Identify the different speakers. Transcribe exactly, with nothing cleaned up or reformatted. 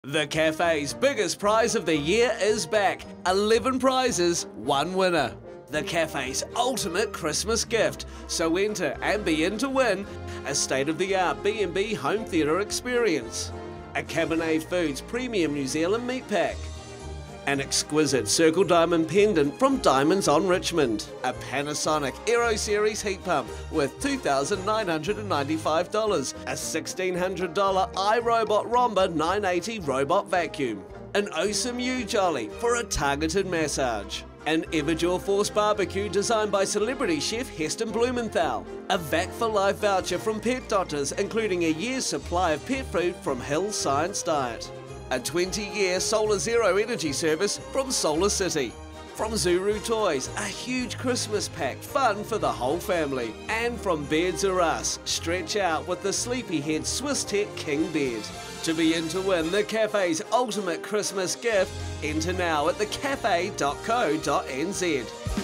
Speaker 1: The Cafe's biggest prize of the year is back. eleven prizes, one winner. The Cafe's ultimate Christmas gift. So enter and be in to win a state-of-the-art B and B home theatre experience, a Cabernet Foods premium New Zealand meat pack, an exquisite Circle Diamond pendant from Diamonds on Richmond, a Panasonic Aero Series heat pump worth two thousand nine hundred ninety-five dollars, a sixteen hundred dollar iRobot Romba nine eighty robot vacuum, an Awesome U Jolly for a targeted massage, an Everjaw Force barbecue designed by celebrity chef Heston Blumenthal, a Vac for Life voucher from Pet Doctors including a year's supply of pet food from Hill Science Diet, a twenty year Solar Zero energy service from Solar City. From Zuru Toys, a huge Christmas pack, fun for the whole family. And from Beds R Us, stretch out with the Sleepyhead Swiss Tech King Bed. To be in to win the Cafe's ultimate Christmas gift, enter now at the cafe dot co dot n z.